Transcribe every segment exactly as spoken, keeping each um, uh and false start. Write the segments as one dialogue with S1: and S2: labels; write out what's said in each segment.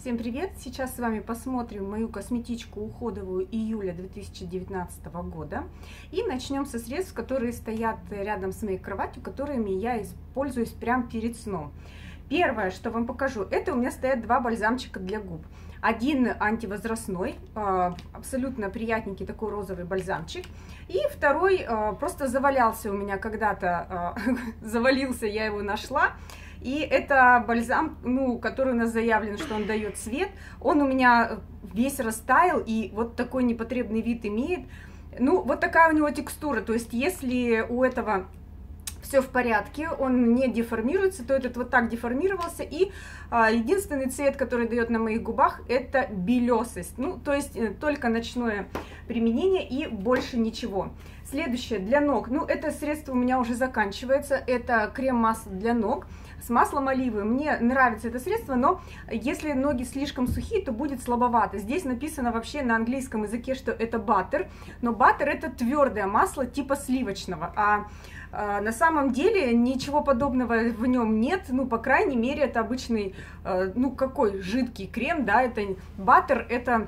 S1: Всем привет! Сейчас с вами посмотрим мою косметичку уходовую июля две тысячи девятнадцатого года. И начнем со средств, которые стоят рядом с моей кроватью, которыми я пользуюсь прямо перед сном. Первое, что вам покажу, это у меня стоят два бальзамчика для губ. Один антивозрастной, абсолютно приятненький такой розовый бальзамчик. И второй просто завалялся у меня когда-то, завалился, я его нашла. И это бальзам, ну, который у нас заявлен, что он дает свет. Он у меня весь растаял и вот такой непотребный вид имеет. Ну, вот такая у него текстура. То есть, если у этого все в порядке, он не деформируется, то этот вот так деформировался. И а, единственный цвет, который дает на моих губах, это белесость. Ну, то есть, только ночное применение и больше ничего. Следующее для ног. Ну, это средство у меня уже заканчивается. Это крем-масло для ног с маслом оливы. Мне нравится это средство, но если ноги слишком сухие, то будет слабовато. Здесь написано вообще на английском языке, что это баттер, но баттер это твердое масло типа сливочного, а, а на самом деле ничего подобного в нем нет. Ну, по крайней мере, это обычный, ну, какой жидкий крем, да, это баттер, это...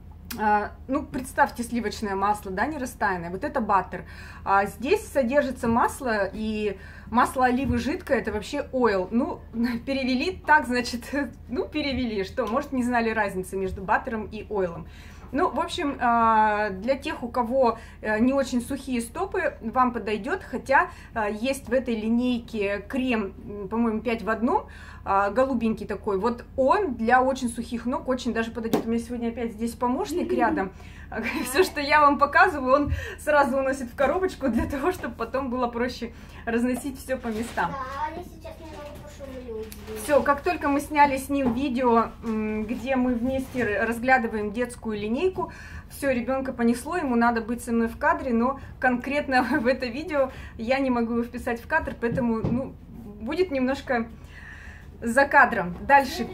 S1: Ну, представьте сливочное масло, да, не растаянное, вот это баттер. А здесь содержится масло, и масло оливы жидкое, это вообще ойл. Ну, перевели так, значит, ну, перевели, что, может, не знали разницы между баттером и ойлом. Ну, в общем, для тех, у кого не очень сухие стопы, вам подойдет, хотя есть в этой линейке крем, по-моему, пять в одном, голубенький такой. Вот он для очень сухих ног очень даже подойдет. У меня сегодня опять здесь помощник рядом. Все, что я вам показываю, он сразу уносит в коробочку для того, чтобы потом было проще разносить все по местам.
S2: Да, я сейчас немного пошумлю.
S1: Все, как только мы сняли с ним видео, где мы вместе разглядываем детскую линейку, все, ребенка понесло, ему надо быть со мной в кадре, но конкретно в это видео я не могу его вписать в кадр, поэтому, ну, будет немножко за кадром. Дальше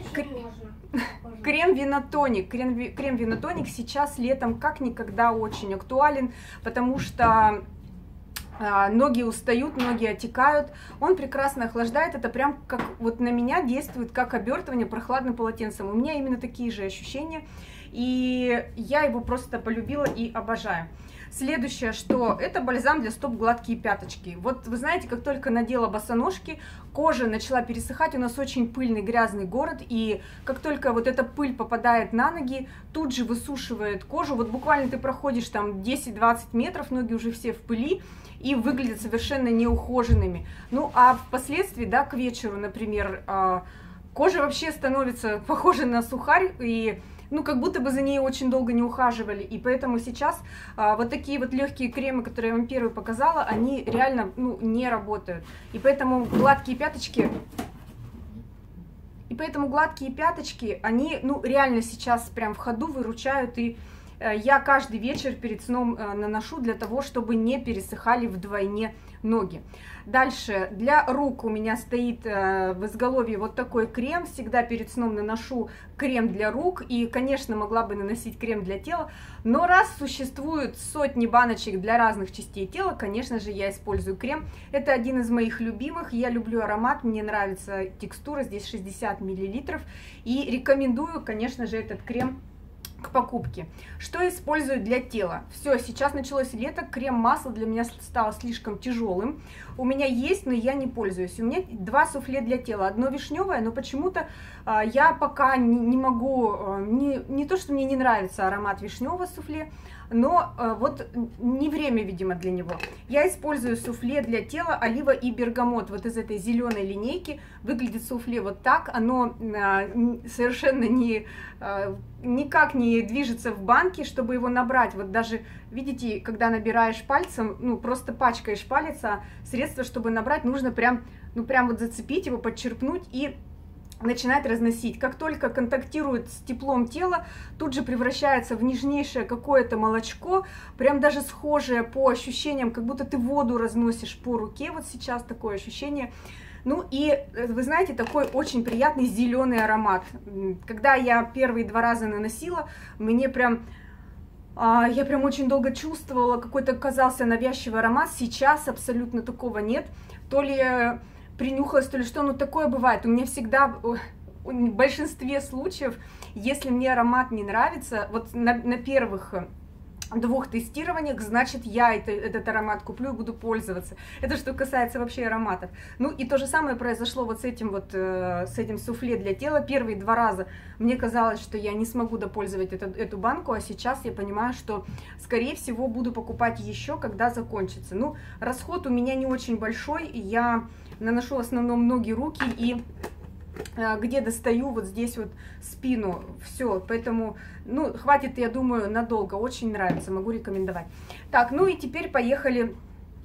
S1: крем Винотоник. Крем, крем Винотоник сейчас летом как никогда очень актуален, потому что а, ноги устают, ноги отекают. Он прекрасно охлаждает. Это прям как вот на меня действует как обертывание прохладным полотенцем. У меня именно такие же ощущения. И я его просто полюбила и обожаю. Следующее, что это бальзам для стоп гладкие пяточки. Вот вы знаете, как только надела босоножки, кожа начала пересыхать. У нас очень пыльный, грязный город, и как только вот эта пыль попадает на ноги, тут же высушивает кожу. Вот буквально ты проходишь там десять-двадцать метров, ноги уже все в пыли и выглядят совершенно неухоженными. Ну, а впоследствии, да, к вечеру, например, кожа вообще становится похожа на сухарь, и ну, как будто бы за ней очень долго не ухаживали, и поэтому сейчас а, вот такие вот легкие кремы, которые я вам первые показала, они реально, ну, не работают, и поэтому гладкие пяточки, и поэтому гладкие пяточки, они, ну, реально сейчас прям в ходу выручают, и а, я каждый вечер перед сном а, наношу для того, чтобы не пересыхали вдвойне ноги. Дальше, для рук у меня стоит э, в изголовье вот такой крем. Всегда перед сном наношу крем для рук. И, конечно, могла бы наносить крем для тела. Но раз существуют сотни баночек для разных частей тела, конечно же, я использую крем. Это один из моих любимых. Я люблю аромат, мне нравится текстура. Здесь шестьдесят миллилитров. И рекомендую, конечно же, этот крем к покупке. Что использую для тела? Все, сейчас началось лето, крем-масло для меня стало слишком тяжелым. У меня есть, но я не пользуюсь. У меня два суфле для тела. Одно вишневое, но почему-то а, я пока не, не могу, а, не, не то, что мне не нравится аромат вишневого суфле, но а, вот не время, видимо, для него. Я использую суфле для тела олива и бергамот. Вот из этой зеленой линейки выглядит суфле вот так. Оно а, совершенно не, а, никак не движется в банке, чтобы его набрать. Вот даже, видите, когда набираешь пальцем, ну, просто пачкаешь палец, а средство, чтобы набрать, нужно прям, ну, прям вот зацепить его, подчерпнуть и начинает разносить. Как только контактирует с теплом тела, тут же превращается в нежнейшее какое-то молочко, прям даже схожее по ощущениям, как будто ты воду разносишь по руке, вот сейчас такое ощущение. Ну и, вы знаете, такой очень приятный зеленый аромат. Когда я первые два раза наносила, мне прям... Я прям очень долго чувствовала, какой-то казался навязчивый аромат. Сейчас абсолютно такого нет. То ли принюхалась, то ли что, ну такое бывает. У меня всегда в большинстве случаев, если мне аромат не нравится, вот на, на первых двух тестированиях, значит, я это, этот аромат куплю и буду пользоваться. Это что касается вообще ароматов. Ну и то же самое произошло вот с этим вот, э, с этим суфле для тела. Первые два раза мне казалось, что я не смогу допользовать это, эту банку, а сейчас я понимаю, что, скорее всего, буду покупать еще, когда закончится. Ну, расход у меня не очень большой, я наношу в основном ноги, руки и... где достаю вот здесь вот спину, все, поэтому, ну, хватит, я думаю, надолго, очень нравится, могу рекомендовать. Так, ну и теперь поехали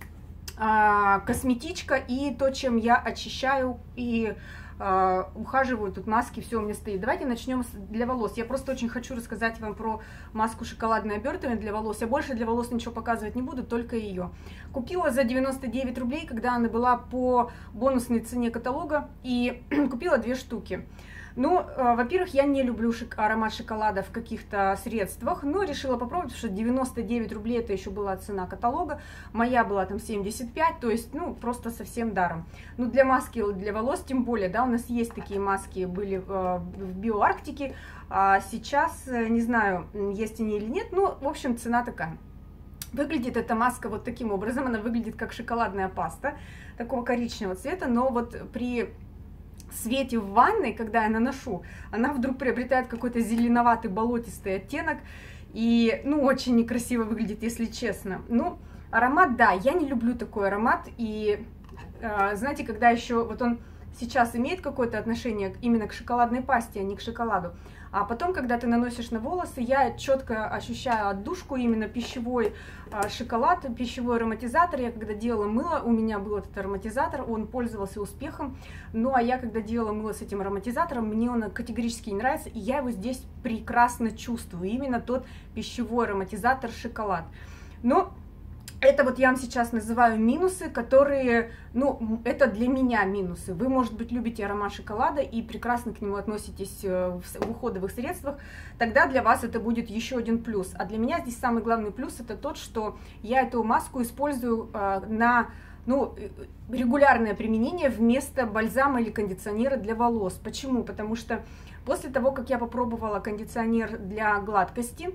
S1: а, косметичка и то, чем я очищаю и а, ухаживаю, тут маски, все у меня стоит. Давайте начнем с, для волос. Я просто очень хочу рассказать вам про маску шоколадное обертывание для волос. Я больше для волос ничего показывать не буду, только ее. Купила за девяносто девять рублей, когда она была по бонусной цене каталога, и купила две штуки. Ну, э, во-первых, я не люблю шик аромат шоколада в каких-то средствах, но решила попробовать, потому что девяносто девять рублей это еще была цена каталога, моя была там семьдесят пять, то есть, ну, просто совсем даром. Ну, для маски, для волос тем более, да, у нас есть такие маски, были э, в Биоарктике, а сейчас, э, не знаю, есть они или нет, ну, в общем, цена такая. Выглядит эта маска вот таким образом, она выглядит как шоколадная паста, такого коричневого цвета, но вот при свете в ванной, когда я наношу, она вдруг приобретает какой-то зеленоватый болотистый оттенок, и, ну, очень некрасиво выглядит, если честно. Ну, аромат, да, я не люблю такой аромат, и, э, знаете, когда еще, вот он сейчас имеет какое-то отношение именно к шоколадной пасте, а не к шоколаду, а потом, когда ты наносишь на волосы, я четко ощущаю отдушку, именно пищевой а, шоколад, пищевой ароматизатор. Я когда делала мыло, у меня был этот ароматизатор, он пользовался успехом. Ну, а я когда делала мыло с этим ароматизатором, мне он категорически не нравится, и я его здесь прекрасно чувствую. Именно тот пищевой ароматизатор шоколад. Но это вот я вам сейчас называю минусы, которые, ну, это для меня минусы. Вы, может быть, любите аромат шоколада и прекрасно к нему относитесь в уходовых средствах, тогда для вас это будет еще один плюс. А для меня здесь самый главный плюс это тот, что я эту маску использую на, ну, регулярное применение вместо бальзама или кондиционера для волос. Почему? Потому что после того, как я попробовала кондиционер для гладкости,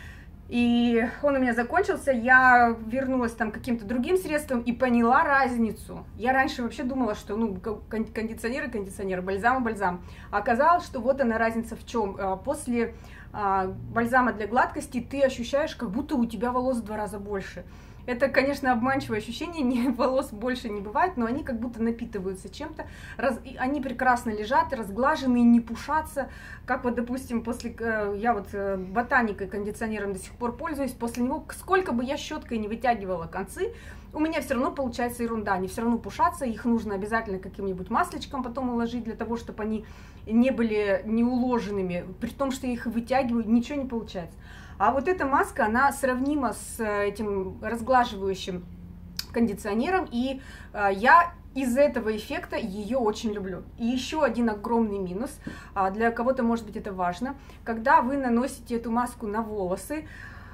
S1: и он у меня закончился, я вернулась там к каким-то другим средствам и поняла разницу. Я раньше вообще думала, что, ну, кондиционер и кондиционер, бальзам и бальзам. А оказалось, что вот она разница в чем. После а, бальзама для гладкости ты ощущаешь, как будто у тебя волос в два раза больше. Это, конечно, обманчивое ощущение, не, волос больше не бывает, но они как будто напитываются чем-то. Раз, они прекрасно лежат, разглаженные, не пушатся. Как вот, допустим, после, я вот ботаникой, кондиционером до сих пор пользуюсь, после него, сколько бы я щеткой не вытягивала концы, у меня все равно получается ерунда, они все равно пушатся, их нужно обязательно каким-нибудь масличком потом уложить, для того, чтобы они не были неуложенными, при том, что я их вытягиваю, ничего не получается. А вот эта маска, она сравнима с этим разглаживающим кондиционером, и э, я из этого эффекта ее очень люблю. И еще один огромный минус, а для кого-то, может быть, это важно, когда вы наносите эту маску на волосы,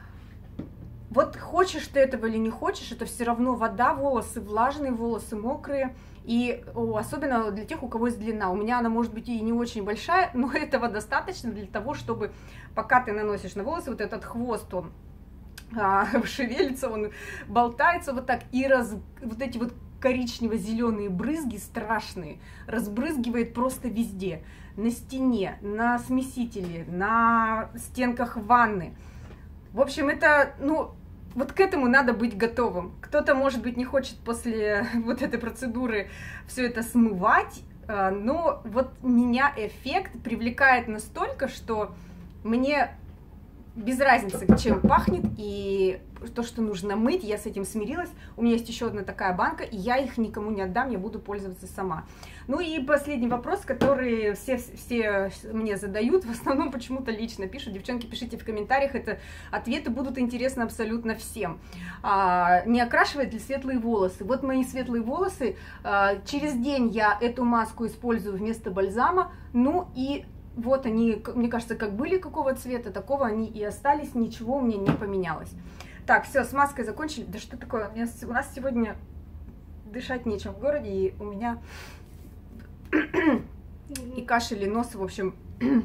S1: вот хочешь ты этого или не хочешь, это все равно вода, волосы влажные, волосы мокрые. И о, особенно для тех, у кого есть длина. У меня она может быть и не очень большая, но этого достаточно для того, чтобы пока ты наносишь на волосы, вот этот хвост, он а, шевелится, он болтается вот так, и раз, вот эти вот коричнево-зеленые брызги страшные разбрызгивает просто везде. На стене, на смесителе, на стенках ванны. В общем, это, ну... Вот к этому надо быть готовым. Кто-то, может быть, не хочет после вот этой процедуры все это смывать, но вот меня эффект привлекает настолько, что мне без разницы, чем пахнет, и то, что нужно мыть, я с этим смирилась. У меня есть еще одна такая банка, и я их никому не отдам, я буду пользоваться сама. Ну и последний вопрос, который все, все мне задают, в основном почему-то лично пишут. Девчонки, пишите в комментариях, это ответы будут интересны абсолютно всем. А, не окрашивает ли светлые волосы? Вот мои светлые волосы, а, через день я эту маску использую вместо бальзама, ну и... Вот они, мне кажется, как были какого цвета, такого они и остались, ничего у меня не поменялось. Так, все, с маской закончили. Да что такое, у, меня, у нас сегодня дышать нечем в городе, и у меня
S2: Мгм.
S1: и кашель, и нос, в общем,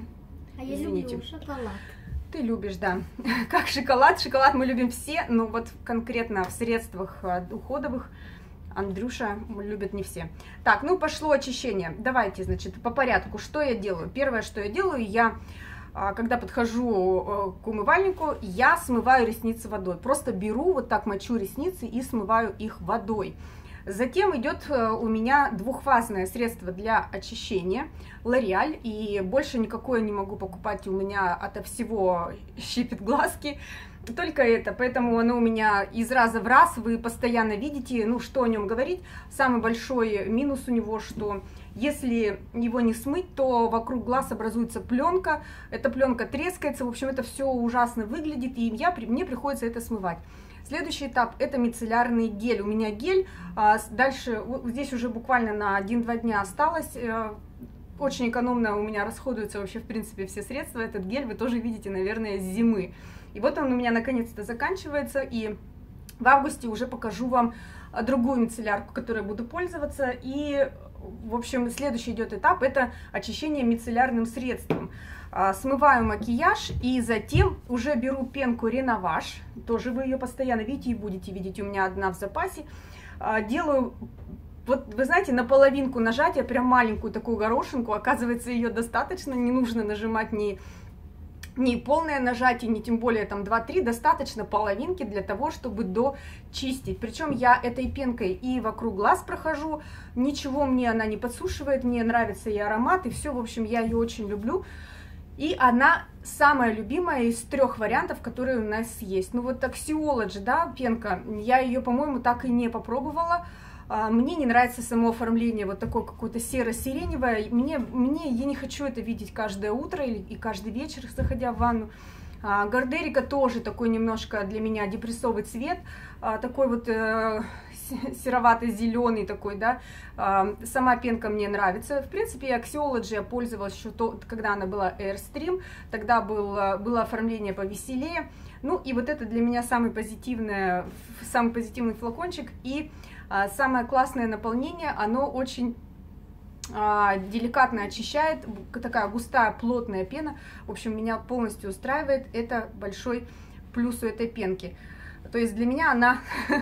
S2: А я
S1: извините.
S2: люблю шоколад.
S1: Ты любишь, да. Как шоколад. Шоколад мы любим все, но вот конкретно в средствах э, уходовых Андрюша любит не все. Так, ну пошло очищение. Давайте, значит, по порядку. Что я делаю? Первое, что я делаю, я, а, когда подхожу э, к умывальнику, я смываю ресницы водой. Просто беру, вот так мочу ресницы и смываю их водой. Затем идет э, у меня двухфазное средство для очищения L'Oréal, и больше никакое не могу покупать, у меня ото всего щипет глазки, только это, поэтому оно у меня из раза в раз, вы постоянно видите, ну что о нем говорить. Самый большой минус у него, что если его не смыть, то вокруг глаз образуется пленка, эта пленка трескается, в общем, это все ужасно выглядит, и я, мне приходится это смывать. Следующий этап – это мицеллярный гель. У меня гель, а, дальше, вот здесь уже буквально на один-два дня осталось. Э, очень экономно у меня расходуются вообще, в принципе, все средства. Этот гель вы тоже видите, наверное, с зимы. И вот он у меня наконец-то заканчивается, и в августе уже покажу вам другую мицеллярку, которой буду пользоваться. И, в общем, следующий идет этап – это очищение мицеллярным средством. Смываю макияж и затем уже беру пенку Реноваж, тоже вы ее постоянно видите и будете видеть, у меня одна в запасе. Делаю, вот вы знаете, на половинку нажатия, прям маленькую такую горошинку, оказывается, ее достаточно, не нужно нажимать ни, ни полное нажатие, ни тем более там два-три, достаточно половинки для того, чтобы дочистить. Причем я этой пенкой и вокруг глаз прохожу, ничего мне она не подсушивает, мне нравится и аромат, и все, в общем, я ее очень люблю. И она самая любимая из трех вариантов, которые у нас есть. Ну вот Axiology, да, пенка, я ее, по-моему, так и не попробовала. Мне не нравится само оформление, вот такое какое-то серо-сиреневое. Мне, мне, я не хочу это видеть каждое утро или и каждый вечер, заходя в ванну. Гардерика тоже такой немножко для меня депрессовый цвет, такой вот э, серовато-зеленый такой, да. Сама пенка мне нравится. В принципе, Axiology я пользовалась еще, то, когда она была Airstream, тогда был, было оформление повеселее. Ну и вот это для меня самый позитивный, самый позитивный флакончик. И а, самое классное наполнение, оно очень а, деликатно очищает, такая густая плотная пена. В общем, меня полностью устраивает. Это большой плюс у этой пенки. То есть для меня она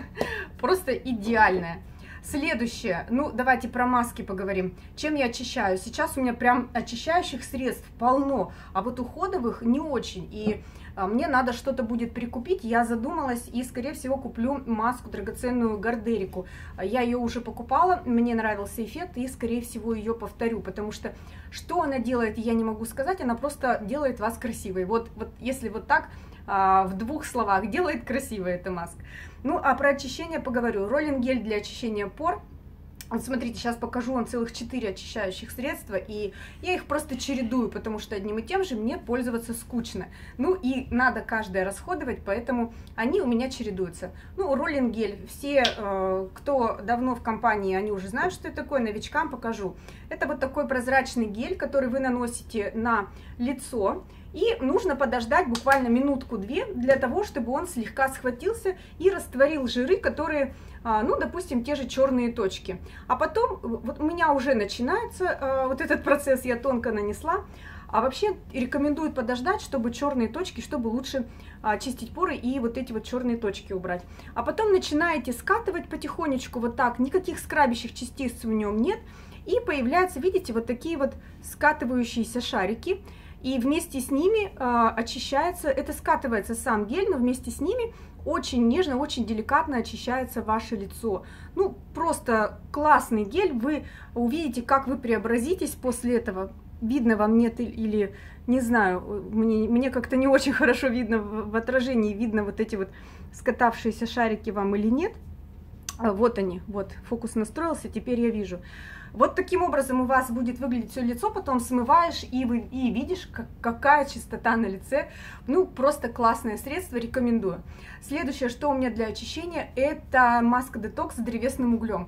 S1: просто идеальная. Следующее, ну давайте про маски поговорим. Чем я очищаю? Сейчас у меня прям очищающих средств полно, а вот уходовых не очень. И а, мне надо что-то будет прикупить. Я задумалась и, скорее всего, куплю маску драгоценную Гардерику. Я ее уже покупала, мне нравился эффект, и, скорее всего, ее повторю, потому что что она делает, я не могу сказать, она просто делает вас красивой. Вот, вот если вот так, в двух словах, делает красивая эта маска. Ну, а про очищение поговорю. Роллинг-гель для очищения пор. Вот смотрите, сейчас покажу вам целых четыре очищающих средства, и я их просто чередую, потому что одним и тем же мне пользоваться скучно. Ну, и надо каждое расходовать, поэтому они у меня чередуются. Ну, роллинг-гель, все, э, кто давно в компании, они уже знают, что это такое, новичкам покажу. Это вот такой прозрачный гель, который вы наносите на лицо, и нужно подождать буквально минутку-две для того, чтобы он слегка схватился и растворил жиры, которые, ну, допустим, те же черные точки. А потом, вот у меня уже начинается вот этот процесс, я тонко нанесла. А вообще рекомендуют подождать, чтобы черные точки, чтобы лучше очистить поры и вот эти вот черные точки убрать. А потом начинаете скатывать потихонечку вот так, никаких скрабящих частиц в нем нет. И появляются, видите, вот такие вот скатывающиеся шарики. И вместе с ними э, очищается, это скатывается сам гель, но вместе с ними очень нежно, очень деликатно очищается ваше лицо. Ну, просто классный гель, вы увидите, как вы преобразитесь после этого. Видно вам нет или, не знаю, мне, мне как-то не очень хорошо видно в, в отражении, видно вот эти вот скатавшиеся шарики вам или нет. Вот они, вот, фокус настроился, теперь я вижу. Вот таким образом у вас будет выглядеть все лицо, потом смываешь и, вы, и видишь, как, какая чистота на лице. Ну, просто классное средство, рекомендую. Следующее, что у меня для очищения, это маска детокс с древесным углем.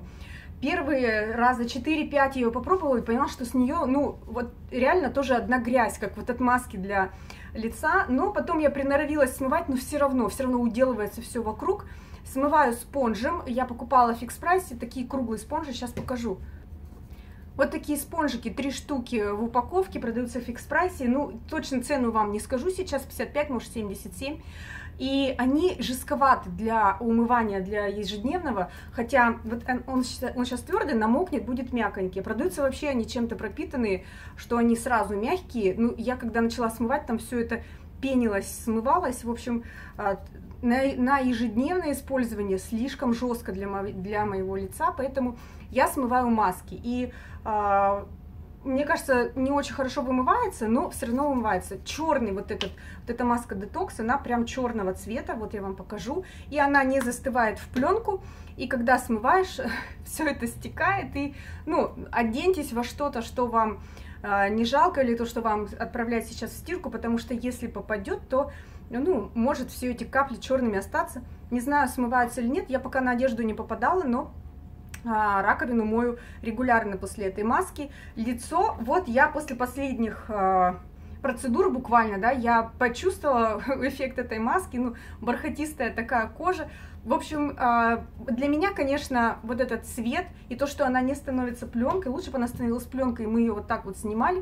S1: Первые раза четыре-пять я ее попробовала и поняла, что с нее, ну, вот реально тоже одна грязь, как вот от маски для лица. Но потом я приноровилась смывать, но все равно, все равно уделывается все вокруг. Смываю спонжем, я покупала в фикс прайсе такие круглые спонжи, сейчас покажу. Вот такие спонжики, три штуки в упаковке, продаются в фикс-прайсе. Ну, точно цену вам не скажу сейчас, пятьдесят пять, может семьдесят семь. И они жестковаты для умывания, для ежедневного, хотя вот он, он, он сейчас твердый, намокнет, будет мягонький. Продаются вообще они чем-то пропитанные, что они сразу мягкие. Ну, я когда начала смывать, там все это пенилось, смывалось. В общем, на, на ежедневное использование слишком жестко для, мо, для моего лица, поэтому я смываю маски. И а, мне кажется, не очень хорошо вымывается, но все равно вымывается. Черный вот этот, вот эта маска детокс, она прям черного цвета, вот я вам покажу. И она не застывает в пленку, и когда смываешь, все это стекает. И, ну, оденьтесь во что-то, что вам э, не жалко, или то, что вам отправлять сейчас в стирку, потому что если попадет, то, ну, может все эти капли черными остаться. Не знаю, смываются или нет, я пока на одежду не попадала, но раковину мою регулярно после этой маски. Лицо, вот я после последних э, процедур буквально, да, я почувствовала эффект этой маски, ну, бархатистая такая кожа. В общем, э, для меня, конечно, вот этот цвет и то, что она не становится пленкой, лучше бы она становилась пленкой, и мы ее вот так вот снимали.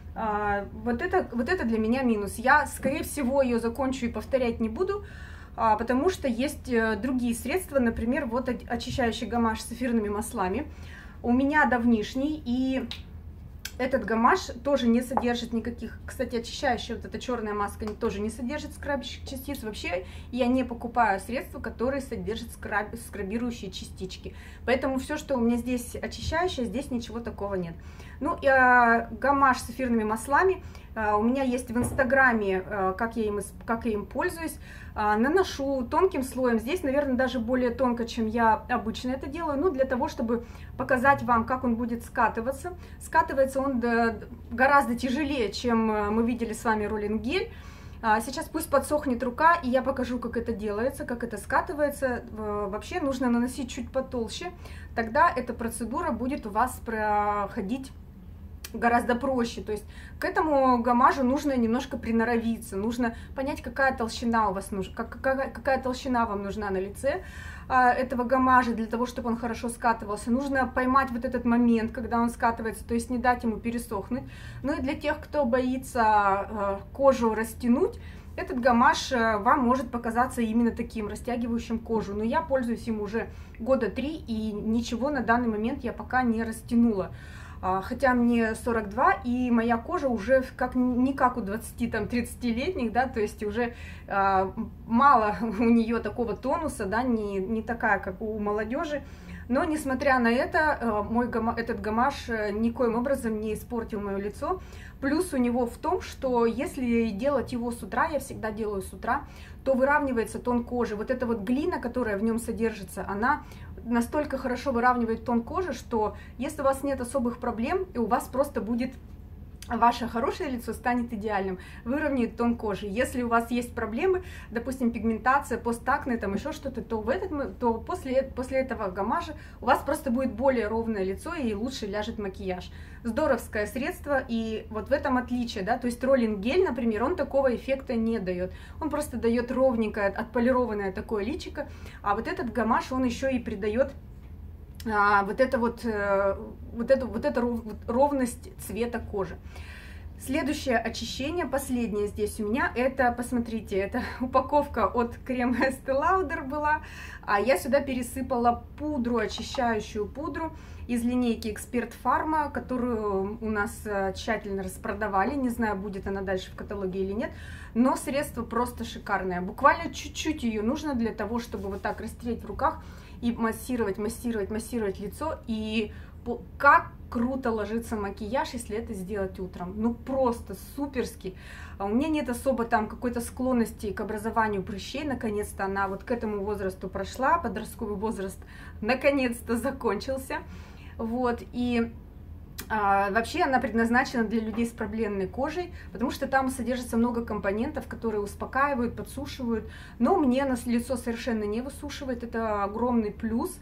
S1: Э, вот это, вот это для меня минус. Я, скорее всего, ее закончу и повторять не буду, потому что есть другие средства, например, вот очищающий гамаш с эфирными маслами. У меня давнишний, и этот гамаш тоже не содержит никаких, кстати, очищающая вот эта черная маска тоже не содержит скрабящих частиц. Вообще я не покупаю средства, которые содержат скраб, скрабирующие частички. Поэтому все, что у меня здесь очищающее, здесь ничего такого нет. Ну, и, а, гамаш с эфирными маслами а, у меня есть в инстаграме, а, как, я им, как я им пользуюсь. А, наношу тонким слоем. Здесь, наверное, даже более тонко, чем я обычно это делаю. Ну, для того, чтобы показать вам, как он будет скатываться. Скатывается он гораздо тяжелее, чем мы видели с вами роллинг-гель. Сейчас пусть подсохнет рука, и я покажу, как это делается, как это скатывается. Вообще нужно наносить чуть потолще, тогда эта процедура будет у вас проходить гораздо проще. То есть к этому гамажу нужно немножко приноровиться, нужно понять, какая толщина у вас нужна, какая, какая толщина вам нужна на лице этого гамажа для того, чтобы он хорошо скатывался. Нужно поймать вот этот момент, когда он скатывается, то есть не дать ему пересохнуть. Ну и для тех, кто боится кожу растянуть, этот гамаш вам может показаться именно таким, растягивающим кожу. Но я пользуюсь им уже года три, и ничего на данный момент я пока не растянула. Хотя мне сорок два, и моя кожа уже как, не как у двадцати-тридцатилетних, да, то есть уже э, мало у нее такого тонуса, да, не, не такая, как у молодежи. Но, несмотря на это, э, мой гама, этот гамаш никоим образом не испортил мое лицо. Плюс у него в том, что если делать его с утра, я всегда делаю с утра, то выравнивается тон кожи. Вот эта вот глина, которая в нем содержится, она настолько хорошо выравнивает тон кожи, что если у вас нет особых проблем, и у вас просто будет ваше хорошее лицо станет идеальным, выровняет тон кожи. Если у вас есть проблемы, допустим, пигментация, постакне, там еще что-то, то, в этот, то после, после этого гамажа у вас просто будет более ровное лицо и лучше ляжет макияж. Здоровское средство, и вот в этом отличие, да, то есть роллинг-гель, например, он такого эффекта не дает. Он просто дает ровненькое, отполированное такое личико, а вот этот гамаш, он еще и придает А, вот это вот, э, вот, эту, вот эта ровность цвета кожи. Следующее очищение, последнее здесь у меня, это, посмотрите, это упаковка от крема Estee Lauder была, а я сюда пересыпала пудру, очищающую пудру из линейки Expert Pharma, которую у нас тщательно распродавали, не знаю, будет она дальше в каталоге или нет, но средство просто шикарное, буквально чуть-чуть ее нужно для того, чтобы вот так растереть в руках, и массировать, массировать, массировать лицо, и как круто ложится макияж, если это сделать утром. Ну, просто суперски. У меня нет особо там какой-то склонности к образованию прыщей, наконец-то она вот к этому возрасту прошла, подростковый возраст наконец-то закончился. Вот, и... А, вообще она предназначена для людей с проблемной кожей, потому что там содержится много компонентов, которые успокаивают, подсушивают, но мне на лицо совершенно не высушивает, это огромный плюс.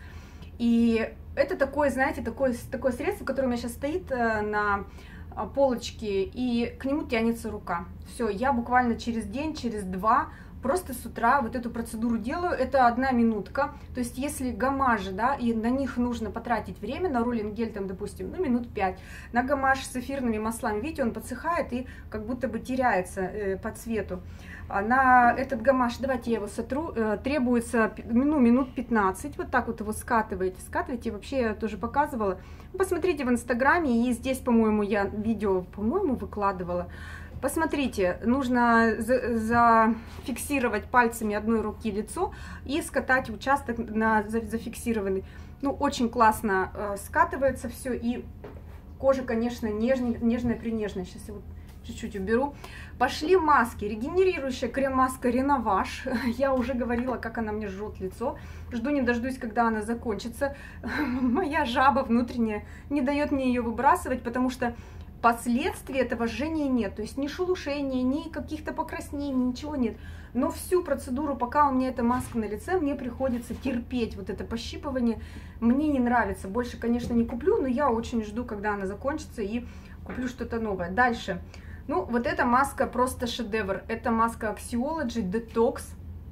S1: И это такое, знаете, такое, такое средство, которое у меня сейчас стоит на полочке, и к нему тянется рука. Все, я буквально через день, через два просто с утра вот эту процедуру делаю, это одна минутка, то есть если гамажи, да, и на них нужно потратить время, на роллинг гель там, допустим, ну, минут пять, на гамаш с эфирными маслами, видите, он подсыхает и как будто бы теряется э, по цвету. А на этот гамаш, давайте я его сотру, э, требуется, ну, минут пятнадцать, вот так вот его скатываете, скатываете, вообще я тоже показывала, посмотрите в инстаграме, и здесь, по-моему, я видео, по-моему, выкладывала. Посмотрите, нужно зафиксировать пальцами одной руки лицо и скатать участок на зафиксированный. Ну, очень классно э, скатывается все, и кожа, конечно, нежная, нежная-принежная. Сейчас я вот чуть-чуть уберу. Пошли маски. Регенерирующая крем-маска Реноваж. Я уже говорила, как она мне жжет лицо. Жду не дождусь, когда она закончится. Моя жаба внутренняя не дает мне ее выбрасывать, потому что последствий этого жжения нет, то есть ни шелушения, ни каких-то покраснений, ничего нет. Но всю процедуру, пока у меня эта маска на лице, мне приходится терпеть вот это пощипывание. Мне не нравится, больше, конечно, не куплю, но я очень жду, когда она закончится, и куплю что-то новое. Дальше. Ну, вот эта маска просто шедевр. Это маска Axiology Detox.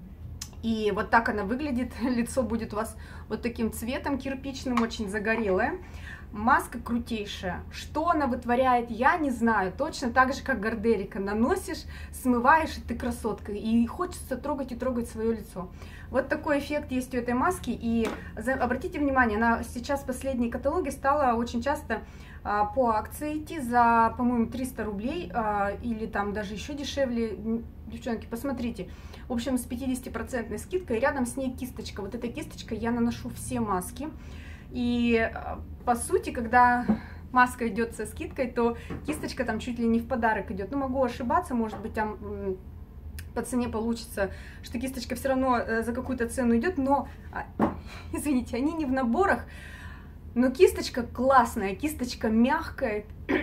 S1: И вот так она выглядит. Лицо будет у вас вот таким цветом кирпичным, очень загорелое. Маска крутейшая. Что она вытворяет, я не знаю. Точно так же, как Гардерика. Наносишь, смываешь, и ты красотка. И хочется трогать и трогать свое лицо. Вот такой эффект есть у этой маски. И обратите внимание, она сейчас в последние каталоги стала очень часто а, по акции идти за, по-моему, триста рублей. А, или там даже еще дешевле. Девчонки, посмотрите. В общем, с пятидесятипроцентной скидкой. Рядом с ней кисточка. Вот этой кисточкой я наношу все маски. И по сути, когда маска идет со скидкой, то кисточка там чуть ли не в подарок идет. Ну, могу ошибаться, может быть, там по цене получится, что кисточка все равно за какую-то цену идет, но, извините, они не в наборах, но кисточка классная, кисточка мягкая.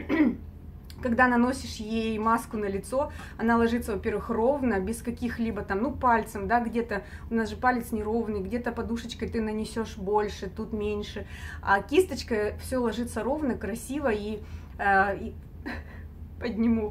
S1: Когда наносишь ей маску на лицо, она ложится, во-первых, ровно, без каких-либо там, ну, пальцем, да, где-то, у нас же палец неровный, где-то подушечкой ты нанесешь больше, тут меньше, а кисточка все ложится ровно, красиво, и, э, и подниму.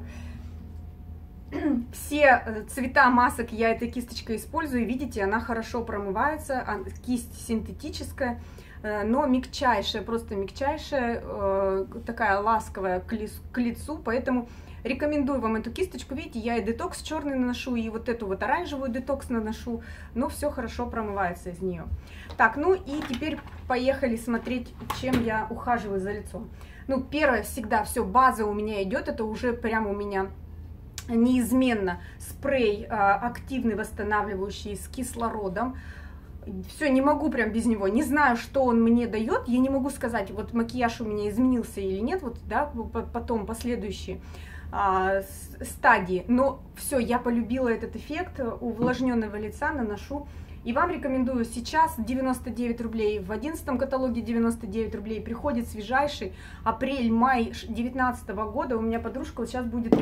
S1: Все цвета масок я этой кисточкой использую, видите, она хорошо промывается, кисть синтетическая, но мягчайшая, просто мягчайшая, такая ласковая к лицу, поэтому рекомендую вам эту кисточку. Видите, я и детокс черный наношу, и вот эту вот оранжевую детокс наношу, но все хорошо промывается из нее. Так, ну и теперь поехали смотреть, чем я ухаживаю за лицом. Ну, первое, всегда все, база у меня идет, это уже прямо у меня неизменно спрей активный, восстанавливающий с кислородом. Все, не могу прям без него, не знаю, что он мне дает, я не могу сказать, вот макияж у меня изменился или нет, вот, да, потом последующие а, стадии, но все, я полюбила этот эффект увлажненного лица, наношу, и вам рекомендую сейчас девяносто девять рублей, в одиннадцатом каталоге девяносто девять рублей, приходит свежайший апрель-май две тысячи девятнадцатого года, у меня подружка вот сейчас будет...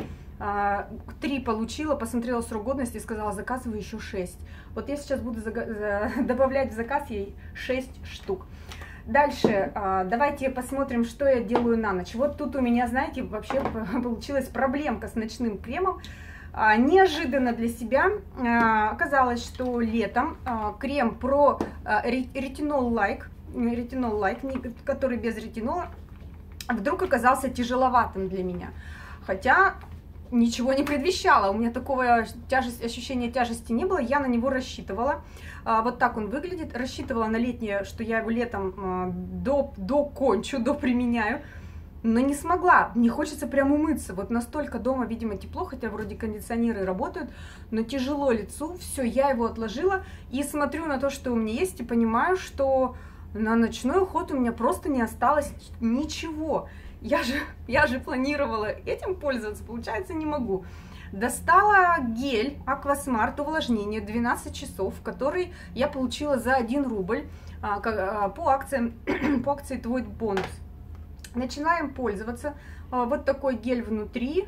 S1: три получила, посмотрела срок годности и сказала, заказываю еще шесть. Вот я сейчас буду добавлять в заказ ей шесть штук. Дальше давайте посмотрим, что я делаю на ночь. Вот тут у меня, знаете, вообще получилась проблемка с ночным кремом. Неожиданно для себя оказалось, что летом крем про ретинол лайк, ретинол лайк, который без ретинола, вдруг оказался тяжеловатым для меня. Хотя ничего не предвещало, у меня такого тяжесть, ощущения тяжести не было, я на него рассчитывала. А, вот так он выглядит, рассчитывала на летнее, что я его летом а, до, докончу, доприменяю, но не смогла, мне хочется прям умыться, вот настолько дома, видимо, тепло, хотя вроде кондиционеры работают, но тяжело лицу, все, я его отложила и смотрю на то, что у меня есть, и понимаю, что на ночной уход у меня просто не осталось ничего. Я же, я же планировала этим пользоваться, получается, не могу. Достала гель Aquasmart увлажнение двенадцать часов, который я получила за один рубль а, а, по, акциям, по акции Твой бонус. Начинаем пользоваться. А, вот такой гель внутри.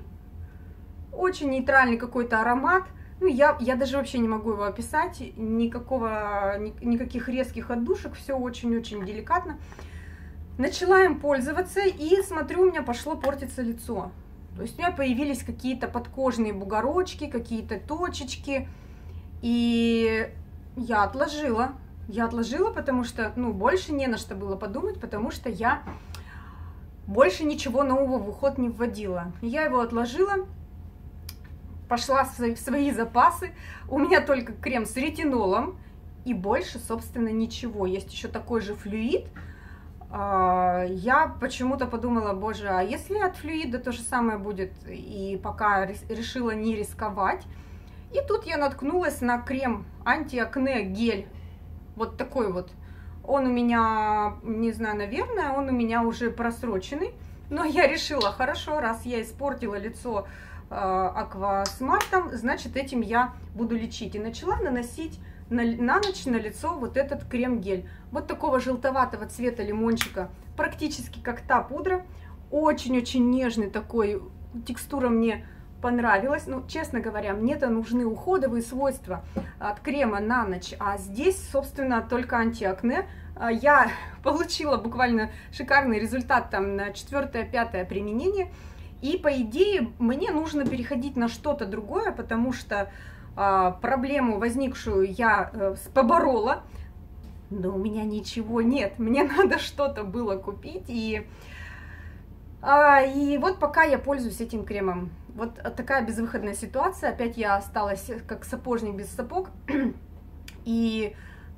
S1: Очень нейтральный какой-то аромат. Ну, я, я даже вообще не могу его описать. Никакого, ни, никаких резких отдушек. Все очень-очень деликатно. Начала им пользоваться, и смотрю, у меня пошло портиться лицо. То есть у меня появились какие-то подкожные бугорочки, какие-то точечки. И я отложила. Я отложила, потому что, ну, больше не на что было подумать, потому что я больше ничего нового в уход не вводила. Я его отложила, пошла в свои запасы. У меня только крем с ретинолом и больше, собственно, ничего. Есть еще такой же флюид. Я почему-то подумала, боже, а если от флюида то же самое будет? И пока решила не рисковать. И тут я наткнулась на крем антиакне гель. Вот такой вот. Он у меня, не знаю, наверное, он у меня уже просроченный. Но я решила, хорошо, раз я испортила лицо э, аквасмартом, значит, этим я буду лечить. И начала наносить на, на ночь на лицо вот этот крем-гель. Вот такого желтоватого цвета лимончика, практически как та пудра. Очень-очень нежный такой, текстура мне понравилась. Ну, честно говоря, мне-то нужны уходовые свойства от крема на ночь, а здесь, собственно, только антиакне. Я получила буквально шикарный результат там на четвёртое-пятое применение, и по идее мне нужно переходить на что-то другое, потому что а, проблему возникшую я а, поборола, но у меня ничего нет, мне надо что-то было купить, и, а, и вот пока я пользуюсь этим кремом. Вот такая безвыходная ситуация. Опять я осталась как сапожник без сапог. И,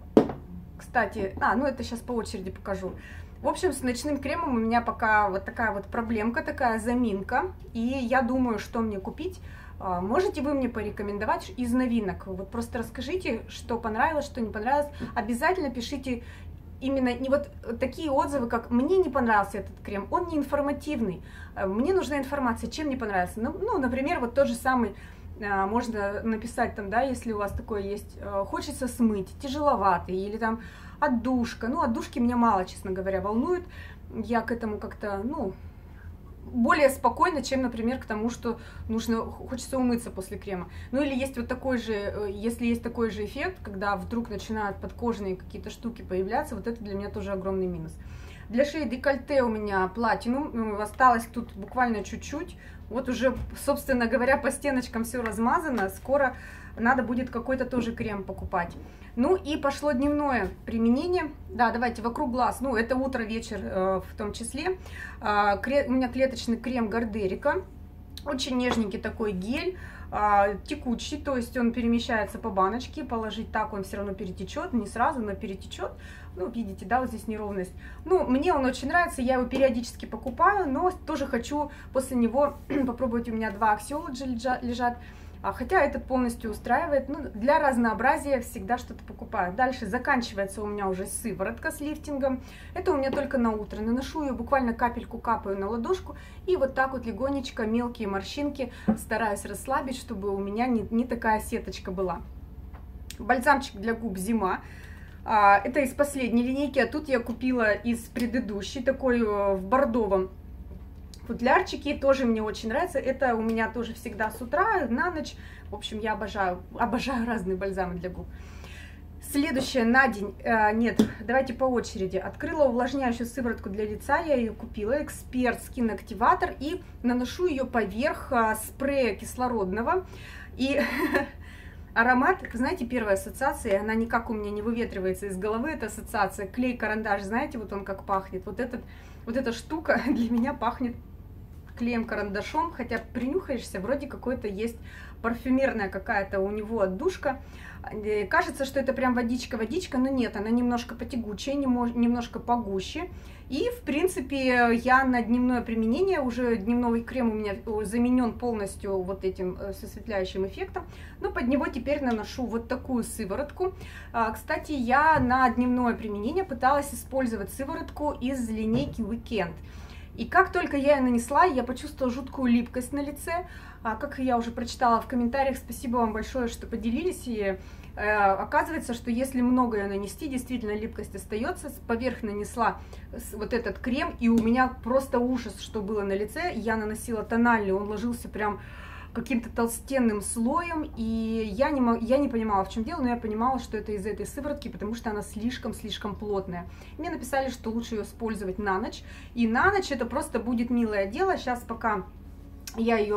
S1: кстати, а, ну это сейчас по очереди покажу. В общем, с ночным кремом у меня пока вот такая вот проблемка, такая заминка. И я думаю, что мне купить. Можете вы мне порекомендовать из новинок? Вот просто расскажите, что понравилось, что не понравилось. Обязательно пишите именно не вот такие отзывы, как «мне не понравился этот крем», он не информативный, мне нужна информация, чем не понравился. Ну, ну например, вот тот же самый, можно написать там, да, если у вас такое есть, хочется смыть, тяжеловатый, или там отдушка. Ну, отдушки меня мало, честно говоря, волнует, я к этому как-то, ну, более спокойно, чем, например, к тому, что нужно, хочется умыться после крема. Ну или есть вот такой же, если есть такой же эффект, когда вдруг начинают подкожные какие-то штуки появляться, вот это для меня тоже огромный минус. Для шеи декольте у меня платинум, осталось тут буквально чуть-чуть, вот уже, собственно говоря, по стеночкам все размазано, скоро надо будет какой-то тоже крем покупать. Ну и пошло дневное применение. Да, давайте вокруг глаз. Ну, это утро, вечер э, в том числе. Э, у меня клеточный крем Гардерика. Очень нежненький такой гель, э, текучий, то есть он перемещается по баночке. Положить так, он все равно перетечет. Не сразу, но перетечет. Ну, видите, да, вот здесь неровность. Ну, мне он очень нравится, я его периодически покупаю, но тоже хочу после него попробовать. У меня два Axiology лежат. Хотя этот полностью устраивает, ну, для разнообразия всегда что-то покупаю. Дальше заканчивается у меня уже сыворотка с лифтингом. Это у меня только на утро. Наношу ее, буквально капельку капаю на ладошку. И вот так вот легонечко мелкие морщинки стараюсь расслабить, чтобы у меня не, не такая сеточка была. Бальзамчик для губ «Зима». Это из последней линейки, а тут я купила из предыдущей, такой в бордовом футлярчики, тоже мне очень нравится. Это у меня тоже всегда с утра, на ночь. В общем, я обожаю, обожаю разные бальзамы для губ. Следующее на день, э, нет, давайте по очереди. Открыла увлажняющую сыворотку для лица, я ее купила, Эксперт Скин Активатор, и наношу ее поверх э, спрея кислородного. И аромат, знаете, первая ассоциация, она никак у меня не выветривается из головы, эта ассоциация, клей-карандаш, знаете, вот он как пахнет. Вот, этот, вот эта штука для меня пахнет клеем-карандашом, хотя принюхаешься, вроде какой-то есть парфюмерная какая-то у него отдушка. Кажется, что это прям водичка-водичка, но нет, она немножко потягучая, немножко погуще. И, в принципе, я на дневное применение, уже дневной крем у меня заменен полностью вот этим с осветляющим эффектом, но под него теперь наношу вот такую сыворотку. Кстати, я на дневное применение пыталась использовать сыворотку из линейки Weekend. И как только я ее нанесла, я почувствовала жуткую липкость на лице. А, как я уже прочитала в комментариях, спасибо вам большое, что поделились. И э, оказывается, что если много ее нанести, действительно липкость остается. Поверх нанесла вот этот крем, и у меня просто ужас, что было на лице. Я наносила тональный, он ложился прям каким-то толстенным слоем, и я не, я не понимала, в чем дело, но я понимала, что это из-за этой сыворотки, потому что она слишком-слишком плотная. Мне написали, что лучше ее использовать на ночь, и на ночь это просто будет милое дело. Сейчас пока я ее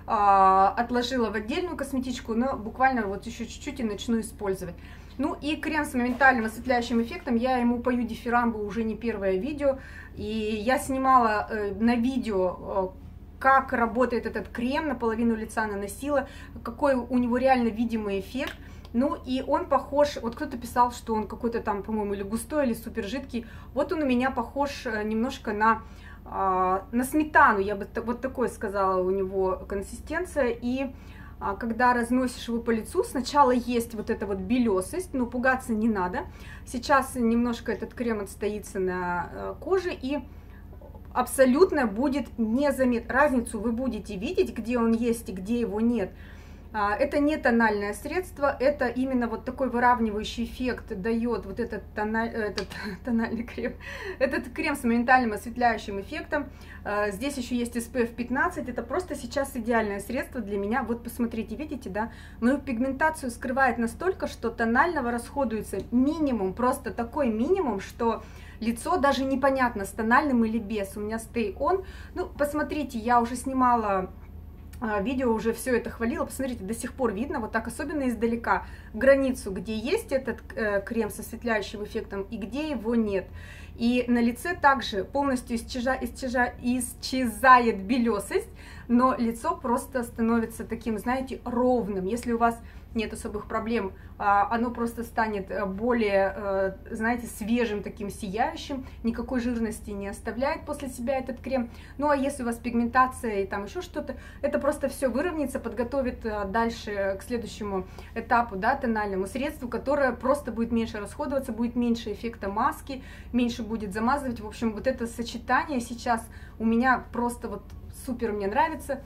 S1: отложила в отдельную косметичку, но буквально вот еще чуть-чуть и начну использовать. Ну и крем с моментальным осветляющим эффектом, я ему пою дифирамбы уже не первое видео, и я снимала э, на видео, э, как работает этот крем, наполовину лица наносила, какой у него реально видимый эффект. Ну и он похож, вот кто-то писал, что он какой-то там, по-моему, или густой, или супер жидкий, вот он у меня похож немножко на, э, на сметану, я бы вот такой сказала, у него консистенция, и когда разносишь его по лицу, сначала есть вот эта вот белесость, но пугаться не надо. Сейчас немножко этот крем отстоится на коже, и абсолютно будет незаметно. Разницу вы будете видеть, где он есть и где его нет. Это не тональное средство, это именно вот такой выравнивающий эффект дает вот этот, тональ, этот тональный крем, этот крем с моментальным осветляющим эффектом. Здесь еще есть эс пэ эф пятнадцать, это просто сейчас идеальное средство для меня. Вот посмотрите, видите, да, мою пигментацию скрывает настолько, что тонального расходуется минимум, просто такой минимум, что лицо даже непонятно, с тональным или без. У меня Stay On, ну, посмотрите, я уже снимала видео, уже все это хвалила, посмотрите, до сих пор видно, вот так, особенно издалека, границу, где есть этот э, крем с осветляющим эффектом и где его нет. И на лице также полностью исчеза, исчеза, исчезает белесость, но лицо просто становится таким, знаете, ровным. Если у вас нет особых проблем, оно просто станет более, знаете, свежим, таким сияющим, никакой жирности не оставляет после себя этот крем. Ну а если у вас пигментация и там еще что-то, это просто все выровняется, подготовит дальше к следующему этапу, да, тональному средству, которое просто будет меньше расходоваться, будет меньше эффекта маски, меньше будет замазывать. В общем, вот это сочетание сейчас у меня просто вот супер, мне нравится.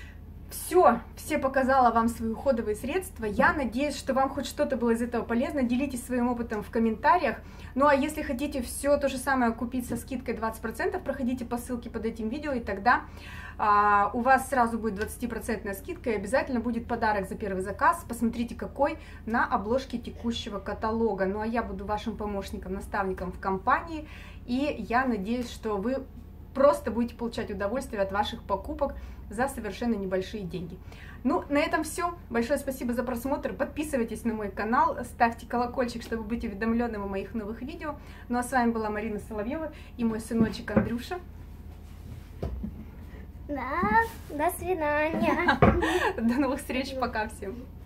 S1: Все, все показала вам свои уходовые средства. Я надеюсь, что вам хоть что-то было из этого полезно. Делитесь своим опытом в комментариях. Ну а если хотите все то же самое купить со скидкой двадцать процентов, проходите по ссылке под этим видео, и тогда а, у вас сразу будет двадцатипроцентная скидка, и обязательно будет подарок за первый заказ. Посмотрите, какой на обложке текущего каталога. Ну а я буду вашим помощником, наставником в компании, и я надеюсь, что вы просто будете получать удовольствие от ваших покупок за совершенно небольшие деньги. Ну, на этом все. Большое спасибо за просмотр. Подписывайтесь на мой канал, ставьте колокольчик, чтобы быть уведомленным о моих новых видео. Ну а с вами была Марина Соловьева и мой сыночек Андрюша.
S2: Да, до свидания.
S1: До новых встреч, пока всем.